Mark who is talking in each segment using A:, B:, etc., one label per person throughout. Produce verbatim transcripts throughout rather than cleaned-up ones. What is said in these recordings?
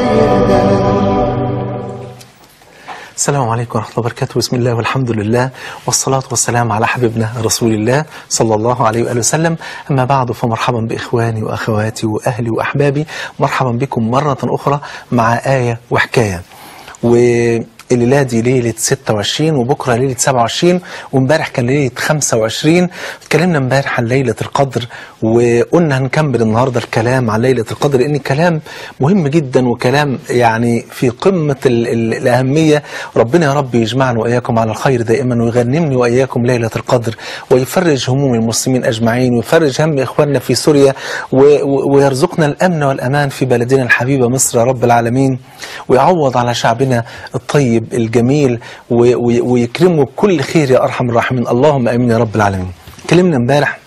A: السلام عليكم ورحمة الله وبركاته. بسم الله والحمد لله والصلاة والسلام على حبيبنا رسول الله صلى الله عليه وآله وسلم. أما بعد، فمرحبا بإخواني وأخواتي وأهلي وأحبابي، مرحبا بكم مرة أخرى مع آية وحكاية. والليلة دي ليلة ستة وعشرين وبكرة ليلة سبعة وعشرين وامبارح كان ليلة خمسة وعشرين. اتكلمنا امبارح عن ليلة القدر وقلنا هنكمل النهاردة الكلام عن ليلة القدر، لأن كلام مهم جدا وكلام يعني في قمة ال ال الأهمية. ربنا يا رب يجمعنا وإياكم على الخير دائما، ويغنمني وإياكم ليلة القدر، ويفرج هموم المسلمين أجمعين، ويفرج هم إخواننا في سوريا، ويرزقنا الأمن والأمان في بلدنا الحبيبة مصر يا رب العالمين، ويعوض على شعبنا الطيب الجميل ويكرمه بكل خير يا أرحم الراحمين. اللهم آمين يا رب العالمين. كلمنا امبارح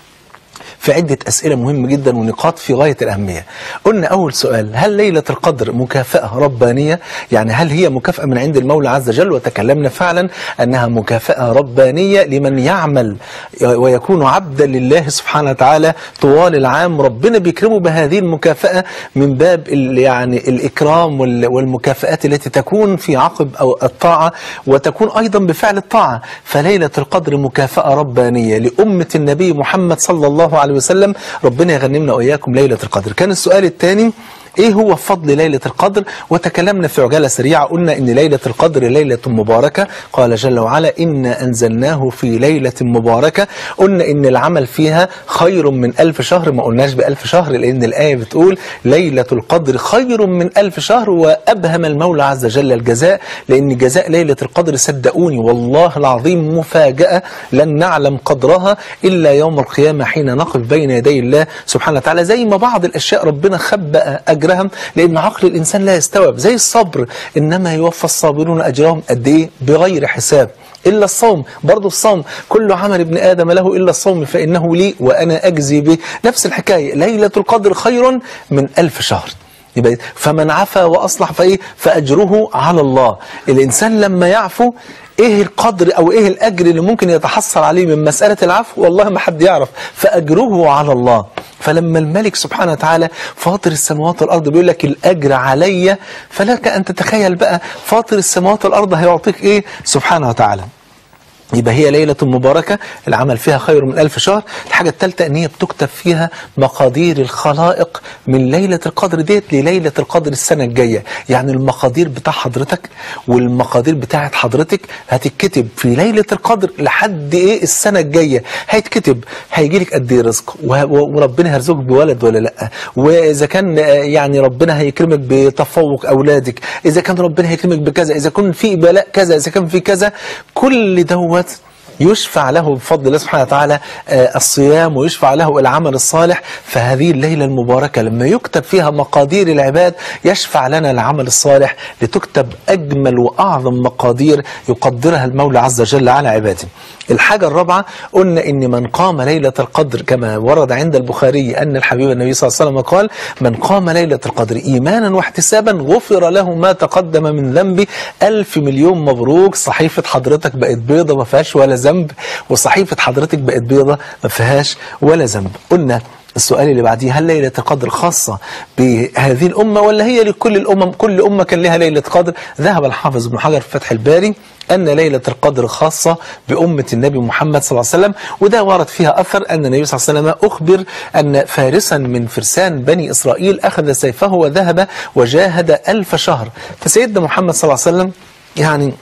A: في عدة أسئلة مهمة جدا ونقاط في غاية الأهمية. قلنا أول سؤال: هل ليلة القدر مكافأة ربانية؟ يعني هل هي مكافأة من عند المولى عز وجل؟ وتكلمنا فعلا أنها مكافأة ربانية لمن يعمل ويكون عبدا لله سبحانه وتعالى طوال العام. ربنا بيكرمه بهذه المكافأة من باب يعني الإكرام والمكافآت التي تكون في عقب أو الطاعة، وتكون أيضا بفعل الطاعة. فليلة القدر مكافأة ربانية لأمة النبي محمد صلى الله عليه وسلم. ربنا يغنمنا وإياكم ليلة القدر. كان السؤال الثاني: ايه هو فضل ليلة القدر؟ وتكلمنا في عجالة سريعة، قلنا ان ليلة القدر ليلة مباركة، قال جل وعلا: إنا أنزلناه في ليلة مباركة. قلنا ان العمل فيها خير من ألف شهر، ما قلناش بألف شهر لأن الآية بتقول ليلة القدر خير من ألف شهر، وأبهم المولى عز وجل الجزاء، لأن جزاء ليلة القدر صدقوني والله العظيم مفاجأة لن نعلم قدرها إلا يوم القيامة حين نقف بين يدي الله سبحانه وتعالى. زي ما بعض الأشياء ربنا خبأ أجرها لأن عقل الإنسان لا يستوعب، زي الصبر، إنما يوفى الصابرون أجرهم قد إيه؟ بغير حساب. إلا الصوم، برضو الصوم كل عمل ابن آدم له إلا الصوم فإنه لي وأنا أجزي به. نفس الحكاية، ليلة القدر خير من ألف شهر. يبقى فمن عفا وأصلح فإيه؟ فأجره على الله. الإنسان لما يعفو، ايه القدر او ايه الاجر اللي ممكن يتحصل عليه من مسألة العفو؟ والله ما حد يعرف، فاجره على الله. فلما الملك سبحانه وتعالى فاطر السماوات والارض بيقول لك الاجر علي، فلك ان تتخيل بقى فاطر السماوات والارض هيعطيك ايه سبحانه وتعالى. يبقى هي ليلة مباركة العمل فيها خير من ألف شهر. الحاجة الثالثة ان هي بتكتب فيها مقادير الخلائق من ليلة القدر ديت لليلة القدر السنة الجاية. يعني المقادير بتاع حضرتك والمقادير بتاعت حضرتك هتتكتب في ليلة القدر لحد ايه السنة الجاية. هيتكتب هيجي لك قد ايه رزق، وربنا هيرزقك بولد ولا لا، واذا كان يعني ربنا هيكرمك بتفوق اولادك، اذا كان ربنا هيكرمك بكذا، اذا كان في بلاء كذا، اذا كان في كذا. كل دوت يشفع له بفضل الله سبحانه وتعالى الصيام، ويشفع له العمل الصالح. فهذه الليلة المباركة لما يكتب فيها مقادير العباد يشفع لنا العمل الصالح لتكتب أجمل وأعظم مقادير يقدرها المولى عز وجل على عباده. الحاجة الرابعة قلنا إن من قام ليلة القدر كما ورد عند البخاري أن الحبيب النبي صلى الله عليه وسلم قال: من قام ليلة القدر إيمانا واحتسابا غفر له ما تقدم من ذنبه. ألف مليون مبروك، صحيفة حضرتك بقت بيضة ما فيهاش ولا ذنب، وصحيفة حضرتك بقت بيضة ما فيهاش ولا ذنب. قلنا السؤال اللي بعديه: هل ليلة القدر خاصة بهذه الأمة ولا هي لكل الأمم؟ كل أمة كان لها ليلة قدر. ذهب الحافظ ابن حجر في فتح الباري أن ليلة القدر خاصة بأمة النبي محمد صلى الله عليه وسلم، وده ورد فيها أثر أن النبي صلى الله عليه وسلم أخبر أن فارسا من فرسان بني إسرائيل أخذ سيفه وذهب وجاهد ألف شهر. فسيدنا محمد صلى الله عليه وسلم يعني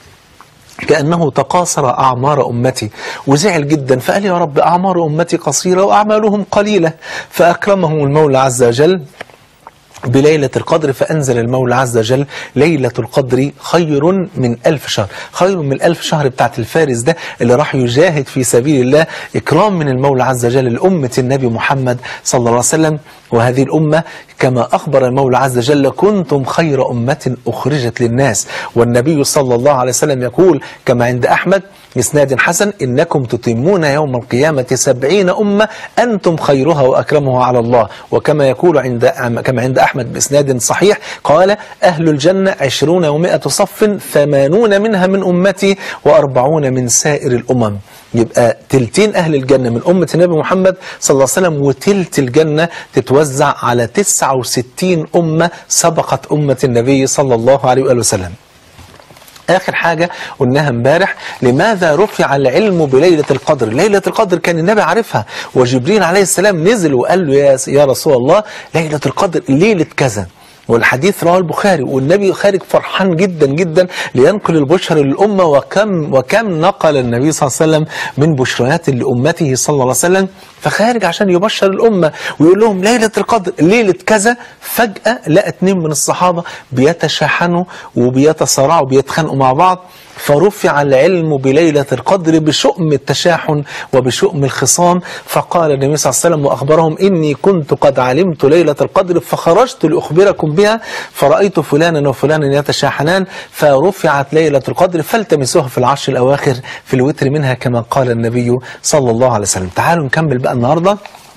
A: كأنه تقاصر أعمار أمتي وزعل جدا، فقال: يا رب أعمار أمتي قصيرة وأعمالهم قليلة. فأكرمهم المولى عز وجل بليلة القدر، فأنزل المولى عز وجل: ليلة القدر خير من ألف شهر. خير من ألف شهر بتاعت الفارس ده اللي راح يجاهد في سبيل الله، إكرام من المولى عز وجل لأمة النبي محمد صلى الله عليه وسلم. وهذه الأمة كما أخبر المولى عز وجل: كنتم خير أمة أخرجت للناس. والنبي صلى الله عليه وسلم يقول كما عند أحمد: بإسناد حسن: إنكم تتمون يوم القيامة سبعين أمة أنتم خيرها وأكرمها على الله. وكما يقول عند كما عند أحمد بإسناد صحيح قال: أهل الجنة عشرون ومائة صف، ثمانون منها من أمتي وأربعون من سائر الأمم. يبقى تلتين أهل الجنة من أمة النبي محمد صلى الله عليه وسلم، وتلت الجنة تتوزع على تسعة وستين أمة سبقت أمة النبي صلى الله عليه وآله وسلم. آخر حاجة قلناها امبارح: لماذا رفع العلم بليلة القدر؟ ليلة القدر كان النبي عارفها، وجبريل عليه السلام نزل وقال له: يا يا رسول الله، ليلة القدر ليلة كذا. والحديث رواه البخاري، والنبي خارج فرحان جدا جدا لينقل البشر للأمة. وكم وكم نقل النبي صلى الله عليه وسلم من بشريات لأمته صلى الله عليه وسلم، فخارج عشان يبشر الأمة ويقول لهم ليلة القدر ليلة كذا. فجأة لقى اتنين من الصحابة بيتشاحنوا وبيتصارعوا وبيتخانقوا مع بعض، فرفع العلم بليلة القدر بشؤم التشاحن وبشؤم الخصام. فقال النبي صلى الله عليه وسلم وأخبرهم: إني كنت قد علمت ليلة القدر فخرجت لأخبركم بها، فرأيت فلانا وفلانا يتشاحنان، فرفعت ليلة القدر فالتمسوها في العشر الأواخر في الوتر منها، كما قال النبي صلى الله عليه وسلم. تعالوا نكمل بقى النهاردة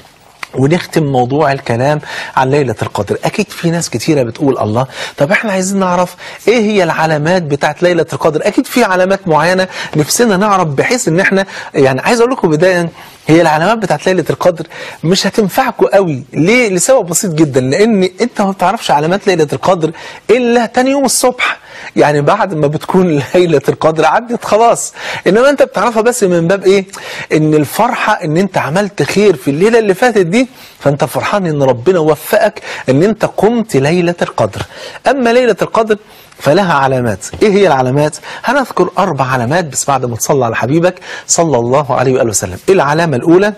A: ونختم موضوع الكلام عن ليلة القدر. أكيد في ناس كتيرة بتقول: الله، طب احنا عايزين نعرف ايه هي العلامات بتاعت ليلة القدر. أكيد في علامات معينة نفسنا نعرف، بحيث ان احنا يعني عايز اقول لكم بداية، هي العلامات بتاعت ليلة القدر مش هتنفعكم قوي. ليه؟ لسبب بسيط جدا، لان انت ما بتعرفش علامات ليلة القدر الا تاني يوم الصبح، يعني بعد ما بتكون ليلة القدر عدت خلاص. انما انت بتعرفها بس من باب ايه؟ ان الفرحة ان انت عملت خير في الليلة اللي فاتت دي، فانت فرحان ان ربنا وفقك ان انت قمت ليلة القدر. اما ليلة القدر فلها علامات. ايه هي العلامات؟ هنذكر اربع علامات بس بعد ما تصلى على حبيبك صلى الله عليه وآله وسلم. العلامة الاولى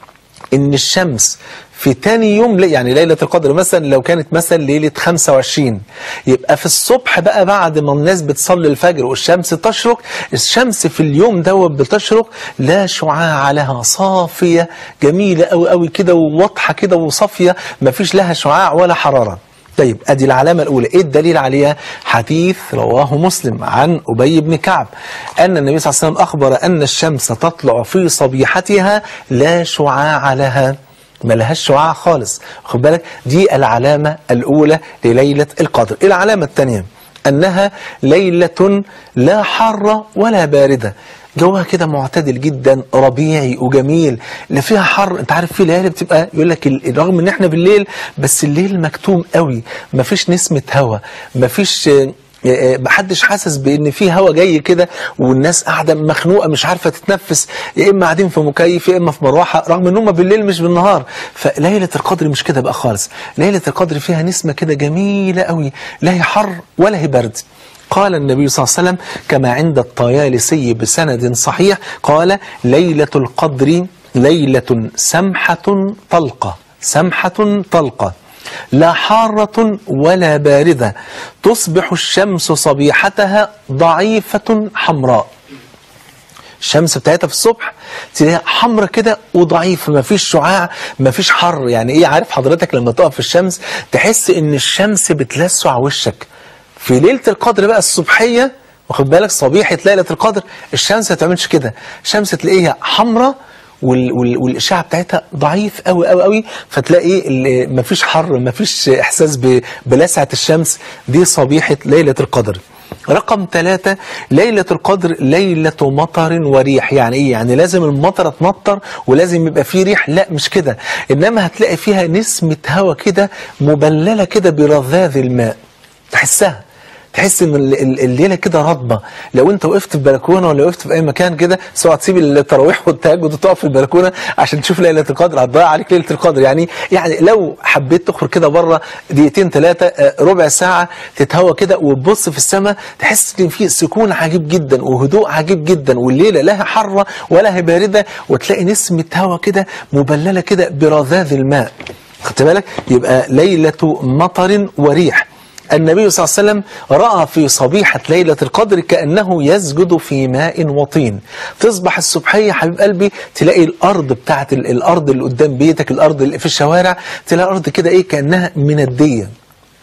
A: ان الشمس في تاني يوم، يعني ليلة القدر مثلا لو كانت مثلا ليلة خمسة وعشرين، يبقى في الصبح بقى بعد ما الناس بتصلي الفجر والشمس تشرق، الشمس في اليوم دوت بتشرق لا شعاع لها، صافية جميلة قوي قوي كده وواضحة كده وصافية، ما فيش لها شعاع ولا حرارة. طيب ادي العلامة الاولى. ايه الدليل عليها؟ حديث رواه مسلم عن ابي بن كعب ان النبي صلى الله عليه وسلم اخبر ان الشمس تطلع في صبيحتها لا شعاع لها، ما لهاش شعاع خالص. خد بالك، دي العلامة الاولى لليلة القدر. العلامة الثانية انها ليلة لا حارة ولا باردة، جوها كده معتدل جدا، ربيعي وجميل، لا فيها حر. انت عارف في ليالي بتبقى يقول لك رغم ان احنا بالليل بس الليل مكتوم قوي، مفيش نسمة هوا، مفيش محدش حاسس بان في هوا جاي كده، والناس قاعده مخنوقه مش عارفه تتنفس، يا اما قاعدين في مكيف يا اما في مروحه، رغم ان هم بالليل مش بالنهار. فليله القدر مش كده بقى خالص. ليله القدر فيها نسمه كده جميله قوي، لا هي حر ولا هي برد. قال النبي صلى الله عليه وسلم كما عند الطيالسي بسند صحيح قال: ليلة القدر ليلة سمحة طلقة، سمحة طلقة، لا حارة ولا باردة، تصبح الشمس صبيحتها ضعيفة حمراء. الشمس بتاعتها في الصبح تلاقيها حمرة كده وضعيفة، ما فيش شعاع، ما فيش حر. يعني ايه؟ عارف حضرتك لما تقف في الشمس تحس ان الشمس بتلسع وشك. في ليلة القدر بقى الصبحية، واخد بالك، صبيحة ليلة القدر، الشمس ما تعملش كده، الشمس تلاقيها حمراء وال وال والإشعة بتاعتها ضعيف قوي قوي قوي، فتلاقي مفيش حر، مفيش إحساس بلسعة الشمس. دي صبيحة ليلة القدر. رقم ثلاثة، ليلة القدر ليلة مطر وريح. يعني ايه؟ يعني لازم المطر تمطر ولازم يبقى فيه ريح؟ لا مش كده، انما هتلاقي فيها نسمة هوا كده مبللة كده برذاذ الماء، تحسها، تحس ان الليله كده رطبه. لو انت وقفت في بلكونه ولا وقفت في اي مكان كده، سواء تسيب التراويح والتهجد وتقف في البلكونه عشان تشوف ليله القدر، هتضيع عليك ليله القدر. يعني يعني لو حبيت تخرج كده بره دقيقتين ثلاثه ربع ساعه تتهوى كده وتبص في السماء، تحس ان في سكون عجيب جدا وهدوء عجيب جدا، والليله لا حاره ولا هي بارده، وتلاقي نسمه هوا كده مبلله كده برذاذ الماء. خدت بالك؟ يبقى ليله مطر وريح. النبي صلى الله عليه وسلم رأى في صبيحة ليلة القدر كأنه يسجد في ماء وطين. تصبح الصبحية حبيب قلبي تلاقي الأرض بتاعت الأرض اللي قدام بيتك، الأرض اللي في الشوارع، تلاقي الأرض كده إيه كأنها مندية،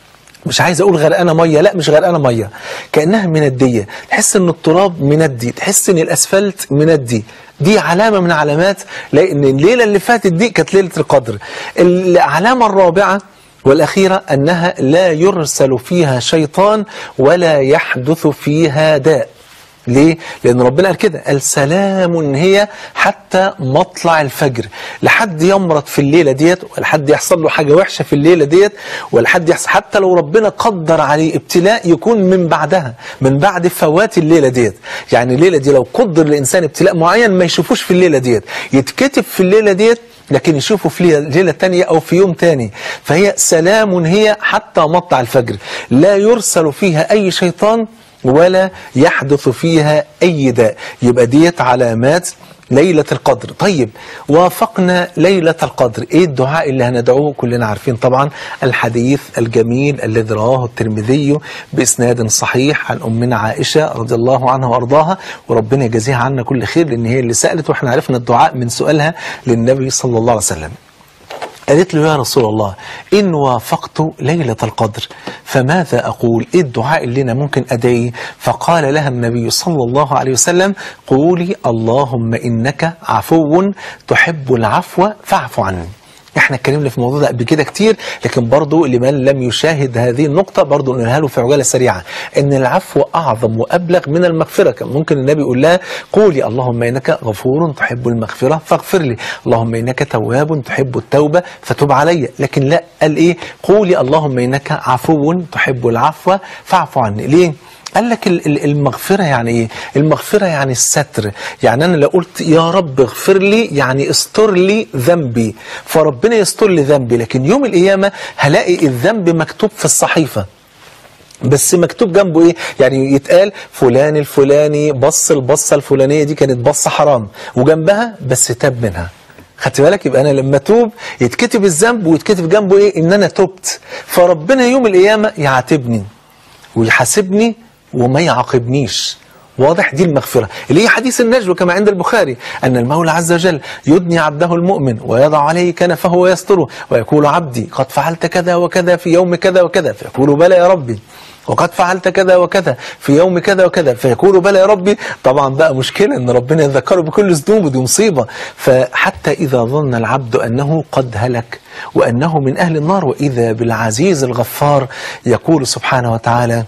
A: مش عايز اقول غرقانه ميه، لا مش غرقانه ميه، كانها منديه، تحس ان التراب مندي، تحس ان الاسفلت مندي. دي علامه من علامات، لان الليله اللي فاتت دي كانت ليله القدر. العلامه الرابعه والاخيره انها لا يرسل فيها شيطان ولا يحدث فيها داء. ليه؟ لأن ربنا قال كده، قال سلام هي حتى مطلع الفجر. لحد يمرض في الليلة ديت، ولا حد يحصل له حاجة وحشة في الليلة ديت، ولا حد يحصل، حتى لو ربنا قدر عليه ابتلاء يكون من بعدها، من بعد فوات الليلة ديت. يعني الليلة دي لو قدر لإنسان ابتلاء معين ما يشوفوش في الليلة ديت، يتكتب في الليلة ديت لكن يشوفوا في ليلة تانية أو في يوم تاني. فهي سلام هي حتى مطلع الفجر، لا يرسل فيها أي شيطان ولا يحدث فيها أي داء. يبقى ديت علامات ليلة القدر. طيب وافقنا ليلة القدر، ايه الدعاء اللي هندعوه؟ كلنا عارفين طبعا الحديث الجميل الذي رواه الترمذي بإسناد صحيح عن أمنا عائشة رضي الله عنها وأرضاها، وربنا يجازيها عنا كل خير، لأن هي اللي سألت واحنا عرفنا الدعاء من سؤالها للنبي صلى الله عليه وسلم. قالت له يا رسول الله إن وافقت ليلة القدر فماذا أقول؟ إيه الدعاء اللي أنا ممكن أدعيه؟ فقال لها النبي صلى الله عليه وسلم قولي اللهم إنك عفو تحب العفو فاعف عني. احنا اتكلمنا في الموضوع ده قبل كده كتير، لكن برضو لمن لم يشاهد هذه النقطة برضو نقولها له في عجالة سريعة، ان العفو اعظم وابلغ من المغفرة. كان ممكن النبي يقول لها قولي اللهم انك غفور تحب المغفرة فاغفر لي، اللهم انك تواب تحب التوبة فتب علي، لكن لا، قال ايه؟ قولي اللهم انك عفو تحب العفو فاعف عني. ليه؟ قال لك المغفرة يعني ايه؟ المغفرة يعني الستر. يعني انا لو قلت يا رب اغفر لي يعني استر لي ذنبي، فربنا يستر لي ذنبي، لكن يوم القيامة هلاقي الذنب مكتوب في الصحيفة، بس مكتوب جنبه ايه؟ يعني يتقال فلان الفلاني بص البصة الفلانية دي كانت بصة حرام، وجنبها بس تاب منها. خدت بالك؟ يبقى انا لما توب يتكتب الذنب ويتكتب جنبه ايه؟ ان انا تبت، فربنا يوم القيامة يعاتبني ويحاسبني وما يعاقبنيش. واضح؟ دي المغفرة اللي هي حديث النجوى كما عند البخاري، أن المولى عز وجل يدني عبده المؤمن ويضع عليه كنفه ويستره ويقول عبدي قد فعلت كذا وكذا في يوم كذا وكذا، فيقول بلى يا ربي، وقد فعلت كذا وكذا في يوم كذا وكذا، فيقول بلى يا ربي. طبعا بقى مشكلة ان ربنا يذكره بكل ذنوبه، دي مصيبة. فحتى إذا ظن العبد أنه قد هلك وأنه من أهل النار، وإذا بالعزيز الغفار يقول سبحانه وتعالى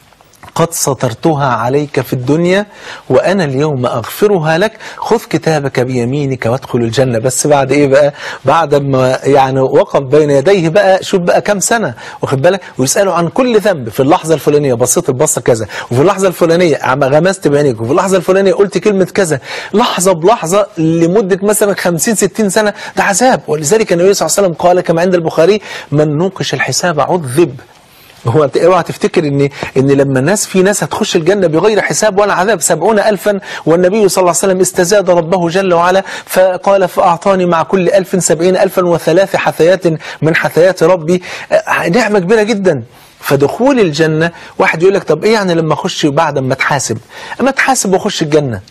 A: قد سترتها عليك في الدنيا وأنا اليوم أغفرها لك، خذ كتابك بيمينك وادخل الجنة. بس بعد إيه بقى؟ بعد ما يعني وقف بين يديه بقى، شوف بقى كم سنة، واخد بالك، ويسأله عن كل ذنب. في اللحظة الفلانية بصيت البصة كذا، وفي اللحظة الفلانية غمست بعينيك، وفي اللحظة الفلانية قلت كلمة كذا، لحظة بلحظة لمدة مثلا خمسين ستين سنة، ده عذاب. ولذلك النبي صلى الله عليه وسلم قال كما عند البخاري من نوقش الحساب عذب. هو اوعى تفتكر ان ان لما الناس في ناس هتخش الجنه بغير حساب ولا عذاب سبعون الفا، والنبي صلى الله عليه وسلم استزاد ربه جل وعلا فقال فاعطاني مع كل الف سبعين الفا وثلاث حثيات من حثيات ربي. نعمه كبيره جدا. فدخول الجنه، واحد يقول لك طب ايه يعني لما اخش بعد ما اتحاسب؟ اما اتحاسب واخش الجنه.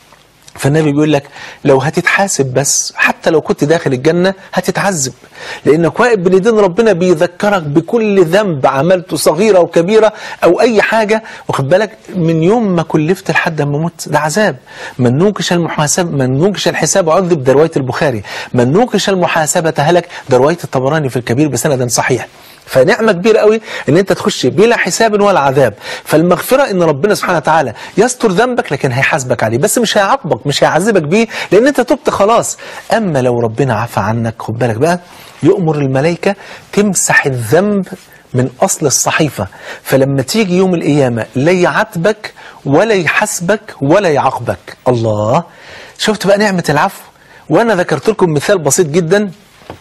A: فالنبي بيقول لك لو هتتحاسب بس، حتى لو كنت داخل الجنة هتتعذب، لأنك واقف بين ايدين ربنا بيذكرك بكل ذنب عملته صغيرة وكبيرة أو أي حاجة، واخد بالك، من يوم ما كلفت لحد ما موت، ده عذاب. من نوقش المحاسبة من نوقش الحساب عذب، ده رواية البخاري. من نوقش المحاسبة هلك، ده رواية الطبراني في الكبير بسند صحيح. فنعمة كبيرة قوي ان انت تخش بلا حساب ولا عذاب. فالمغفرة ان ربنا سبحانه وتعالى يستر ذنبك لكن هيحاسبك عليه، بس مش هيعاقبك، مش هيعذبك بيه، لان انت تبت خلاص. اما لو ربنا عفى عنك، خد بالك بقى، يؤمر الملائكة تمسح الذنب من اصل الصحيفة، فلما تيجي يوم القيامة لا يعاتبك ولا يحاسبك ولا يعاقبك. الله، شفت بقى نعمة العفو. وانا ذكرت لكم مثال بسيط جدا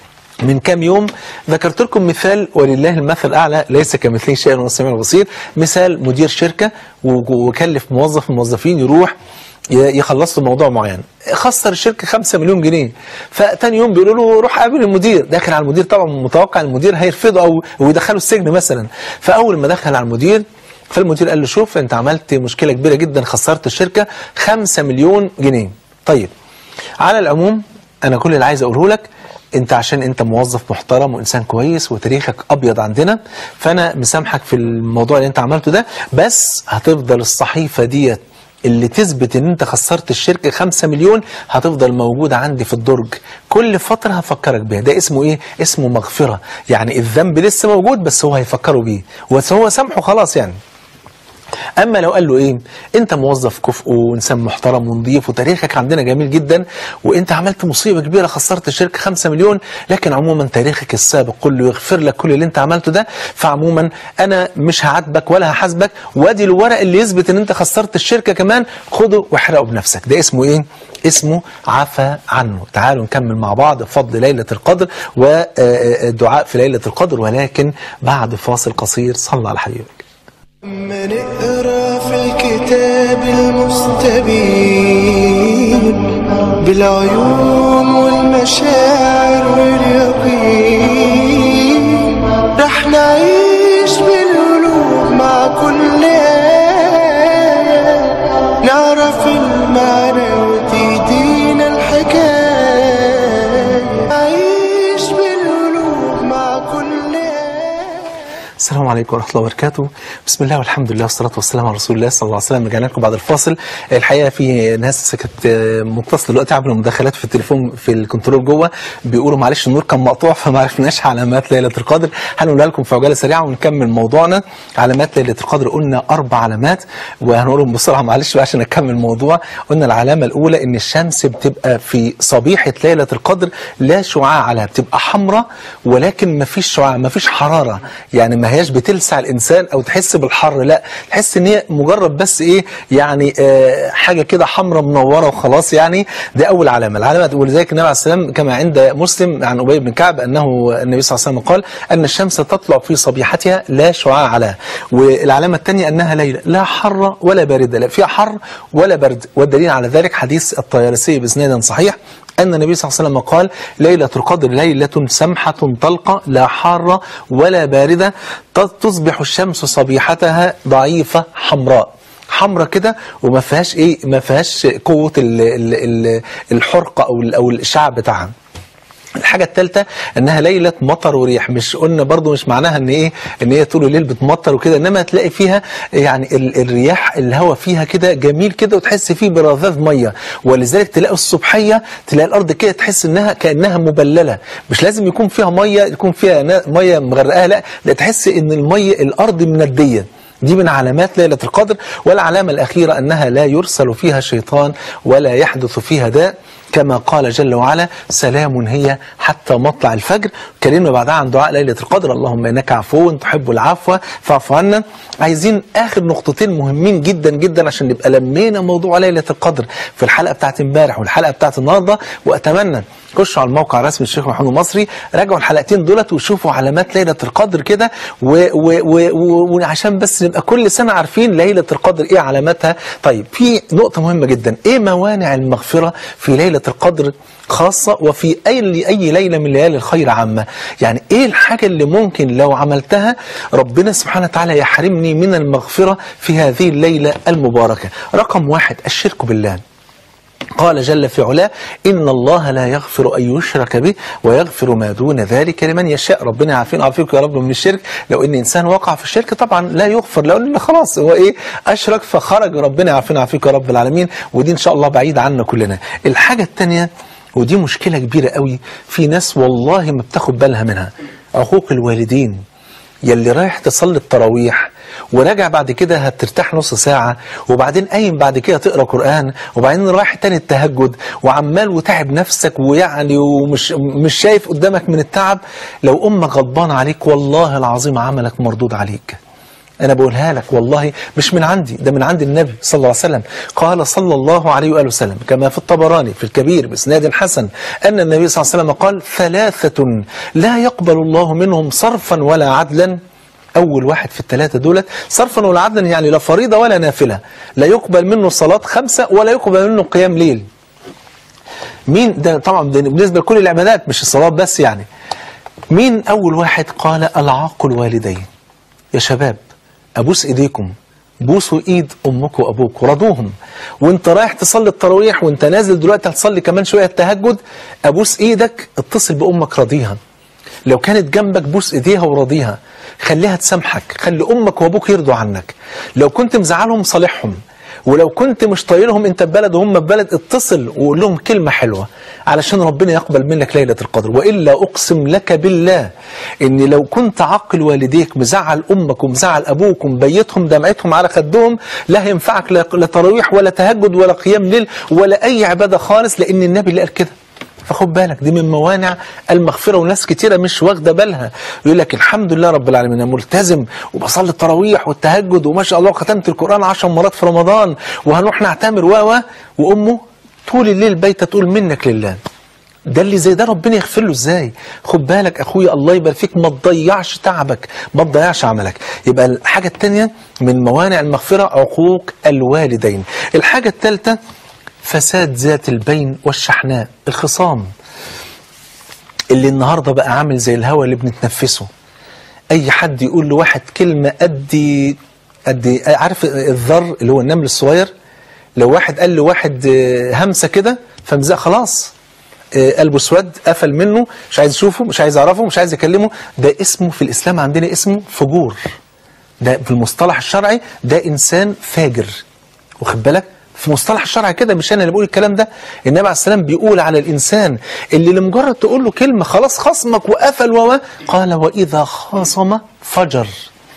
A: من كام يوم، ذكرت لكم مثال ولله المثل الأعلى، ليس كمثله شيء وهو السميع البصير. مثال مدير شركة وكلف موظف من الموظفين يروح يخلص له موضوع معين، خسر الشركة خمسة مليون جنيه. فتاني يوم بيقولوا له روح قابل المدير. داخل على المدير، طبعا متوقع المدير هيرفضه أو ويدخله السجن مثلا. فأول ما دخل على المدير، فالمدير قال له شوف أنت عملت مشكلة كبيرة جدا، خسرت الشركة خمسة مليون جنيه. طيب على العموم أنا كل اللي عايز أقوله لك انت عشان انت موظف محترم وانسان كويس وتاريخك ابيض عندنا، فانا مسامحك في الموضوع اللي انت عملته ده، بس هتفضل الصحيفة ديت اللي تثبت ان انت خسرت الشركة خمسة مليون هتفضل موجودة عندي في الدرج، كل فترة هفكرك بيها. ده اسمه ايه؟ اسمه مغفرة. يعني الذنب لسه موجود بس هو هيفكروا بيه، وهو سامحه خلاص يعني. اما لو قال له ايه، انت موظف كفء وانسان محترم ونظيف وتاريخك عندنا جميل جدا، وانت عملت مصيبه كبيره خسرت الشركه خمسة مليون، لكن عموما تاريخك السابق كله يغفر لك كل اللي انت عملته ده، فعموما انا مش هعاتبك ولا هحاسبك، وادي الورق اللي يثبت ان انت خسرت الشركه كمان، خده واحرقه بنفسك. ده اسمه ايه؟ اسمه عفا عنه. تعالوا نكمل مع بعض فضل ليله القدر والدعاء في ليله القدر، ولكن بعد فاصل قصير. صلى على حبيبك.
B: لما نقرأ في الكتاب المستبين بالعيون والمشاعر واليقين، رح نعيش بالقلوب مع كل آية، نعرف المعنى وتهدينا الحكاية، نعيش بالقلوب مع كل آية.
A: السلام عليكم ورحمة الله وبركاته. بسم الله والحمد لله والصلاة والسلام على رسول الله صلى الله عليه وسلم. رجعنا لكم بعد الفاصل. الحقيقة في ناس كانت متصلة دلوقتي عملوا مداخلات في التليفون في الكنترول جوه، بيقولوا معلش النور كان مقطوع فما عرفناش علامات ليلة القدر. هنقولها لكم في عجالة سريعة ونكمل موضوعنا. علامات ليلة القدر قلنا أربع علامات وهنقولهم بسرعة معلش بقى عشان نكمل الموضوع. قلنا العلامة الأولى إن الشمس بتبقى في صبيحة ليلة القدر لا شعاع عليها، بتبقى حمراء ولكن ما فيش شعاع، ما فيش حرارة، يعني ما هياش بتلسع الإنسان أو تحس بالحر، لا تحس ان هي مجرد بس ايه يعني آه حاجه كده حمراء منوره وخلاص. يعني ده اول علامه. العلامه ولذلك النبي عليه السلام كما عند مسلم عن ابي بن كعب انه النبي صلى الله عليه وسلم قال ان الشمس تطلع في صبيحتها لا شعاع عليها. والعلامه الثانيه انها ليله لا حر ولا بارده، لا فيها حر ولا برد، والدليل على ذلك حديث الطيالسي باسناد صحيح أن النبي صلى الله عليه وسلم قال ليلة القدر ليلة سمحة طلقة لا حارة ولا باردة، تصبح الشمس صبيحتها ضعيفة حمراء، حمرة كده وما فيهاش ايه، ما فيهاش قوة ال ال ال الحرقة او او الاشعاع بتاعها. الحاجة الثالثة انها ليلة مطر وريح. مش قلنا برضو مش معناها ان ايه ان هي طول الليل بتمطر وكده، انما تلاقي فيها يعني ال الرياح الهواء فيها كده جميل كده وتحس فيه برذاذ مية، ولذلك تلاقي الصبحية تلاقي الارض كده تحس انها كأنها مبللة، مش لازم يكون فيها مية يكون فيها مية مغرقاها، لا لا تحس ان المية الارض مندية. دي من علامات ليلة القدر. والعلامة الأخيرة أنها لا يرسل فيها شيطان ولا يحدث فيها داء، كما قال جل وعلا سلام هي حتى مطلع الفجر. كلمنا بعدها عن دعاء ليلة القدر، اللهم إنك عفو تحب العفو فاعف عنا. عايزين آخر نقطتين مهمين جدا جدا عشان نبقى لمينا موضوع ليلة القدر في الحلقة بتاعت امبارح والحلقة بتاعت النهارده. وأتمنى خشوا على الموقع الرسمي الشيخ محمود المصري، راجعوا الحلقتين دولت وشوفوا علامات ليلة القدر كده، وعشان بس نبقى كل سنة عارفين ليلة القدر ايه علاماتها. طيب في نقطة مهمة جدا، ايه موانع المغفرة في ليلة القدر خاصة وفي اي اي ليلة من ليالي الخير عامة؟ يعني ايه الحاجة اللي ممكن لو عملتها ربنا سبحانه وتعالى يحرمني من المغفرة في هذه الليلة المباركة؟ رقم واحد الشرك بالله. قال جل في علاه إن الله لا يغفر أن يشرك به ويغفر ما دون ذلك لمن يشاء. ربنا يعافينا ويعافيك يا رب من الشرك. لو إن إنسان وقع في الشرك طبعا لا يغفر، لأن خلاص هو إيه أشرك فخرج. ربنا يعافينا ويعافيك يا رب العالمين، ودي إن شاء الله بعيد عنا كلنا. الحاجة الثانية ودي مشكلة كبيرة قوي في ناس والله ما بتاخد بالها منها، عقوق الوالدين. يلي رايح تصلي التراويح وراجع بعد كده هترتاح نص ساعة، وبعدين قايم بعد كده تقرأ قرآن، وبعدين رايح تاني التهجد وعمال وتعب نفسك ويعني ومش مش شايف قدامك من التعب. لو أمك غضبان عليك والله العظيم عملك مردود عليك. أنا بقولها لك والله مش من عندي، ده من عند النبي صلى الله عليه وسلم. قال صلى الله عليه وآله وسلم كما في الطبراني في الكبير بإسناد حسن أن النبي صلى الله عليه وسلم قال ثلاثة لا يقبل الله منهم صرفا ولا عدلا. أول واحد في الثلاثة دولت صرفا ولا عدلا، يعني لا فريضة ولا نافلة، لا يقبل منه صلاة خمسة ولا يقبل منه قيام ليل. مين ده؟ طبعا ده بالنسبة لكل العبادات مش الصلاة بس. يعني مين أول واحد؟ قال العاق الوالدين. يا شباب أبوس إيديكم بوسوا ايد امك وابوك ورضوهم. وانت رايح تصلي التراويح وانت نازل دلوقتي هتصلي كمان شويه التهجد، ابوس ايدك، اتصل بامك راضيها. لو كانت جنبك بوس ايديها وراضيها، خليها تسامحك، خلي امك وابوك يرضوا عنك. لو كنت مزعلهم صالحهم، ولو كنت مش طايلهم انت ببلد وهم ببلد، اتصل وقول لهم كلمه حلوه علشان ربنا يقبل منك ليله القدر. والا اقسم لك بالله ان لو كنت عاقل والديك، مزعل امك ومزعل ابوك ومبيتهم دمعتهم على خدهم، لا هينفعك لا تراويح ولا تهجد ولا قيام ليل ولا اي عباده خالص، لان النبي اللي قال كده. فخد بالك دي من موانع المغفرة، وناس كتيرة مش واخدة بالها. يقول لك الحمد لله رب العالمين أنا ملتزم وبصلي التراويح والتهجد وما شاء الله ختمت القرآن عشر مرات في رمضان وهنروح نعتمر و وأمه طول الليل بايته تقول منك لله. ده اللي زي ده ربنا يغفر له ازاي؟ خد بالك اخويا الله يبارك فيك، ما تضيعش تعبك، ما تضيعش عملك. يبقى الحاجة الثانية من موانع المغفرة عقوق الوالدين. الحاجة الثالثة فساد ذات البين والشحناء، الخصام اللي النهارده بقى عامل زي الهواء اللي بنتنفسه. اي حد يقول لواحد كلمه قد قد عارف الذر اللي هو النمل الصغير، لو واحد قال لواحد همسه كده فمزق خلاص قلبه اسود، قفل منه، مش عايز يشوفه، مش عايز يعرفه، مش عايز يكلمه. ده اسمه في الاسلام عندنا اسمه فجور. ده في المصطلح الشرعي ده انسان فاجر. واخد بالك؟ في مصطلح الشرع كده، مش انا اللي بقول الكلام ده، النبي عليه السلام بيقول على الانسان اللي لمجرد تقول له كلمه خلاص خصمك وقفل و قال واذا خاصم فجر.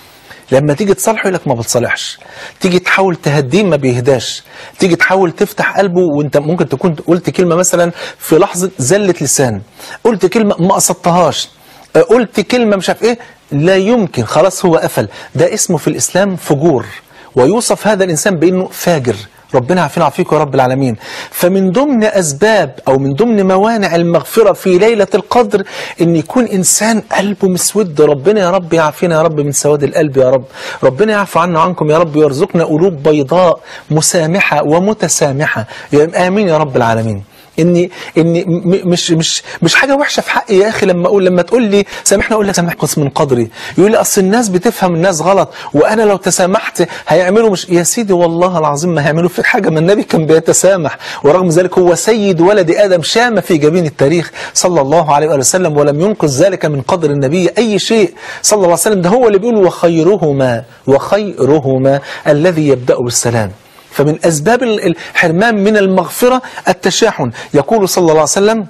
A: لما تيجي تصالحه يقول لك ما بتصالحش، تيجي تحاول تهديه ما بيهداش، تيجي تحاول تفتح قلبه وانت ممكن تكون قلت كلمه مثلا في لحظه زله لسان، قلت كلمه ما قصدتهاش، قلت كلمه مش عارف ايه، لا يمكن، خلاص هو قفل. ده اسمه في الاسلام فجور، ويوصف هذا الانسان بانه فاجر. ربنا يعافينا ويعافيكم يا رب العالمين. فمن ضمن أسباب أو من ضمن موانع المغفرة في ليلة القدر إن يكون إنسان قلبه مسود. ربنا يا رب يعافينا يا رب من سواد القلب يا رب. ربنا يعفو عنا وعنكم يا رب، ويرزقنا قلوب بيضاء مسامحة ومتسامحة. آمين يا رب العالمين. اني اني مش مش مش حاجه وحشه في حقي يا اخي لما اقول لما تقول لي سامحني اقول لك سامح قسم من قدري. يقول لي اصل الناس بتفهم الناس غلط وانا لو تسامحت هيعملوا، مش يا سيدي والله العظيم ما هيعملوا فيك حاجه، ما النبي كان بيتسامح، ورغم ذلك هو سيد ولد ادم شام في جبين التاريخ صلى الله عليه وسلم، ولم ينقذ ذلك من قدر النبي اي شيء صلى الله عليه وسلم. ده هو اللي بيقول وخيرهما وخيرهما الذي يبدأ بالسلام. فمن أسباب الحرمان من المغفرة التشاحن. يقول صلى الله عليه وسلم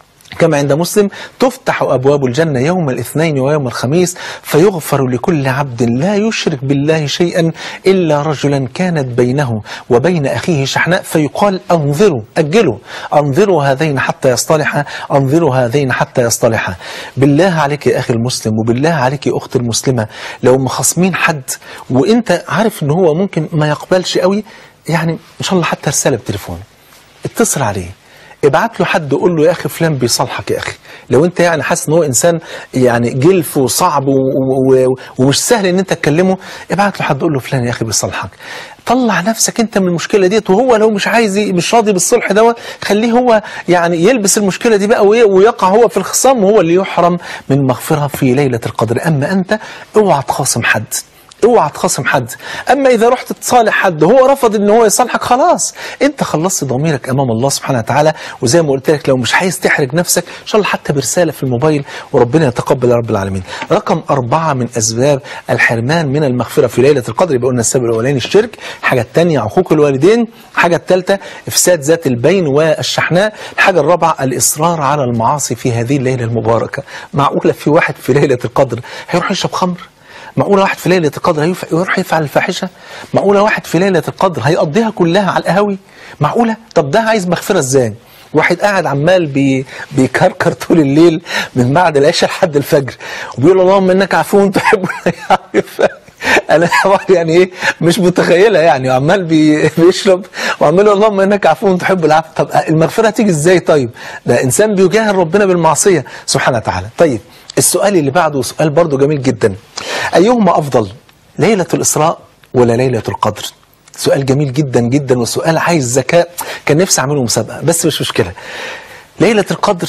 A: كما عند مسلم تفتح أبواب الجنة يوم الاثنين ويوم الخميس فيغفر لكل عبد لا يشرك بالله شيئا إلا رجلا كانت بينه وبين أخيه شحناء فيقال أنظروا أجلوا أنظروا هذين حتى يصطلحا أنظروا هذين حتى يصطلحا. بالله عليك يا أخي المسلم وبالله عليك يا أختي المسلمة، لو مخاصمين حد وإنت عارف إن هو ممكن ما يقبلش قوي، يعني إن شاء الله حتى رسالة بتليفون اتصل عليه، ابعت له حد قول له يا اخي فلان بيصالحك يا اخي. لو انت يعني حاسس ان هو انسان يعني جلف وصعب و... و... ومش سهل ان انت تكلمه، ابعت له حد قول له فلان يا اخي بيصالحك. طلع نفسك انت من المشكله ديت، وهو لو مش عايز مش راضي بالصلح دوت خليه هو يعني يلبس المشكله دي بقى ويقع هو في الخصام، وهو اللي يحرم من مغفره في ليله القدر. اما انت اوعى تخاصم حد، اوعى تخاصم حد. اما اذا رحت تصالح حد هو رفض ان هو يصالحك، خلاص انت خلصت ضميرك امام الله سبحانه وتعالى. وزي ما قلت لك لو مش عايز تحرج نفسك ان شاء الله حتى برساله في الموبايل، وربنا يتقبل يا رب العالمين. رقم أربعة من اسباب الحرمان من المغفره في ليله القدر، يبقى قلنا السبب الاولاني الشرك، الحاجه الثانيه عقوق الوالدين، الحاجه الثالثه افساد ذات البين والشحناء، الحاجه الرابعه الاصرار على المعاصي في هذه الليله المباركه. معقوله في واحد في ليله القدر هيروح يشرب خمر؟ معقولة واحد في ليلة القدر هيروح يفعل الفاحشة؟ معقولة واحد في ليلة القدر هيقضيها كلها على القهاوي؟ معقولة؟ طب ده عايز مغفرة ازاي؟ واحد قاعد عمال بي بيكركر طول الليل من بعد العشاء لحد الفجر وبيقول اللهم انك عفو تحب العفو. انا طبعا يعني ايه مش متخيلها يعني، وعمال بي بيشرب وعمال اللهم انك عفو تحب العفو. طب المغفرة هتيجي ازاي؟ طيب ده انسان بيجاهر ربنا بالمعصية سبحانه وتعالى. طيب السؤال اللي بعده سؤال برضه جميل جدا، أيهما أفضل ليلة الإسراء ولا ليلة القدر؟ سؤال جميل جدا جدا وسؤال عايز ذكاء، كان نفسي أعمله مسابقة بس مش مشكلة. ليلة القدر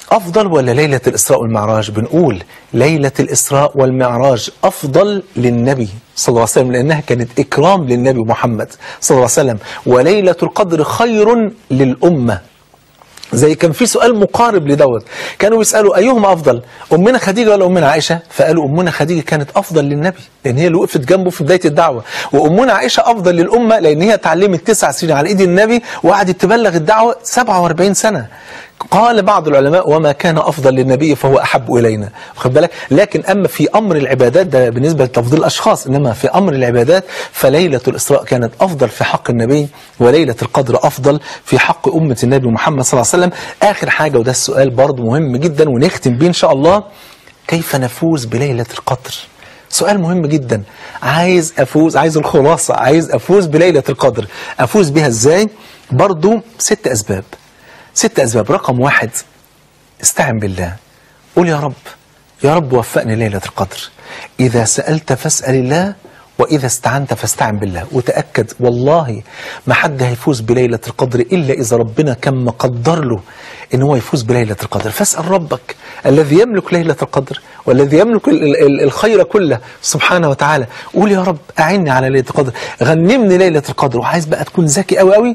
A: أفضل ولا ليلة الإسراء والمعراج؟ بنقول ليلة الإسراء والمعراج أفضل للنبي صلى الله عليه وسلم، لأنها كانت إكرام للنبي محمد صلى الله عليه وسلم. وليلة القدر خير للأمة. زي كان في سؤال مقارب لدوت، كانوا بيسألوا أيهما أفضل، أمنا خديجة ولا أمنا عائشة؟ فقالوا أمنا خديجة كانت أفضل للنبي لأن هي اللي وقفت جنبه في بداية الدعوة، وأمنا عائشة أفضل للأمة لأن هي اتعلمت تسع سنين على إيد النبي وقعدت تبلغ الدعوة سبعة وأربعين سنة. قال بعض العلماء وما كان أفضل للنبي فهو أحب إلينا، واخد بالك؟ لكن أما في أمر العبادات ده بالنسبة لتفضيل الأشخاص، إنما في أمر العبادات فليلة الإسراء كانت أفضل في حق النبي، وليلة القدر أفضل في حق أمة النبي محمد صلى الله عليه وسلم. آخر حاجة وده السؤال برضو مهم جدا ونختم بيه إن شاء الله، كيف نفوز بليلة القدر؟ سؤال مهم جدا. عايز أفوز، عايز الخلاصة، عايز أفوز بليلة القدر. أفوز بها إزاي؟ برضو ست أسباب. ست أسباب. رقم واحد، استعن بالله. قول يا رب، يا رب وفقني ليلة القدر. إذا سألت فاسأل الله، وإذا استعنت فاستعن بالله. وتأكد والله ما حد هيفوز بليلة القدر إلا إذا ربنا كان مقدر له إن هو يفوز بليلة القدر. فاسأل ربك الذي يملك ليلة القدر والذي يملك الخير كله سبحانه وتعالى. قول يا رب أعني على ليلة القدر، غنمني ليلة القدر. وعايز بقى تكون ذكي قوي قوي.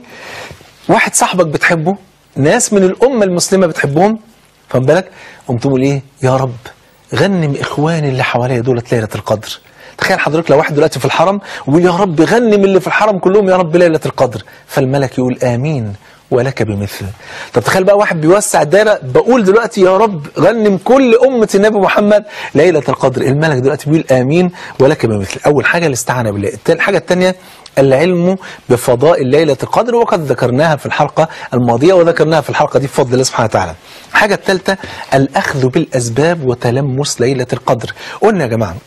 A: واحد صاحبك بتحبه، ناس من الأمة المسلمة بتحبهم، فهم بالك، قمت تقول إيه؟ يا رب غنم إخواني اللي حواليا دولة ليلة القدر. تخيل حضرتك لو واحد دلوقتي في الحرم ويقول يا رب غنم اللي في الحرم كلهم يا رب ليلة القدر، فالملك يقول آمين ولك بمثله. طب تخيل بقى واحد بيوسع الدائرة، بقول دلوقتي يا رب غنم كل أمة النبي محمد ليلة القدر، الملك دلوقتي بيقول آمين ولك بمثله. أول حاجة الاستعانة بالله. الحاجة الثانية العلم بفضائل ليلة القدر، وقد ذكرناها في الحلقة الماضية وذكرناها في الحلقة دي بفضل الله سبحانه وتعالى. الحاجة الثالثة الأخذ بالأسباب وتلمس ليلة القدر. قلنا يا جماعة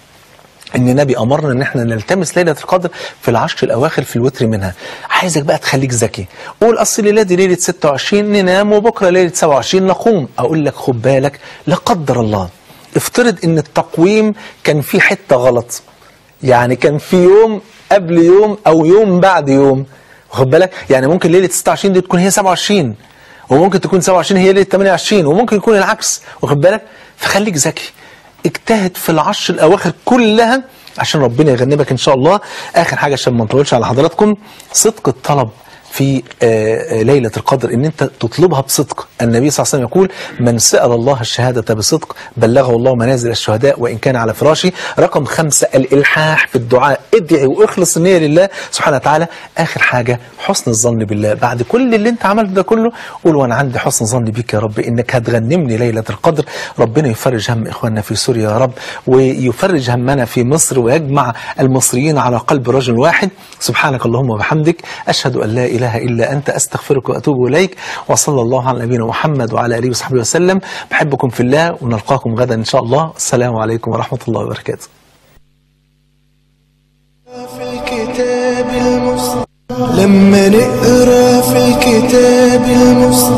A: ان النبي امرنا ان احنا نلتمس ليله القدر في العشر الاواخر في الوتر منها. عايزك بقى تخليك ذكي. قول اصل الليله دي ليله ستة وعشرين ننام وبكره ليله سبعة وعشرين نقوم. اقول لك خد بالك، لا قدر الله افترض ان التقويم كان فيه حته غلط، يعني كان في يوم قبل يوم او يوم بعد يوم، خد بالك، يعني ممكن ليله ستة وعشرين دي تكون هي سبعة وعشرين، وممكن تكون سبعة وعشرين هي ليله ثمانية وعشرين، وممكن يكون العكس، واخد بالك. فخليك ذكي، اجتهد في العشر الأواخر كلها عشان ربنا يغنمك إن شاء الله. آخر حاجة عشان ما نطولش على حضراتكم، صدق الطلب في ليلة القدر، ان انت تطلبها بصدق. النبي صلى الله عليه وسلم يقول من سأل الله الشهادة بصدق بلغه الله منازل الشهداء وإن كان على فراشه. رقم خمسة الإلحاح في الدعاء، ادعي واخلص النية لله سبحانه وتعالى. آخر حاجة حسن الظن بالله. بعد كل اللي انت عملته ده كله قول وانا عندي حسن ظن بيك يا رب انك هتغنمني ليلة القدر. ربنا يفرج هم اخواننا في سوريا يا رب، ويفرج همنا في مصر، ويجمع المصريين على قلب رجل واحد. سبحانك اللهم وبحمدك، أشهد أن لا إله إلا أنت، أستغفرك وأتوب إليك، وصلى الله على نبينا محمد وعلى آله وصحبه وسلم. بحبكم في الله، ونلقاكم غدا إن شاء الله. السلام عليكم ورحمة الله وبركاته.
B: في الكتاب المصطفى لما نقرأ في الكتاب المصطفى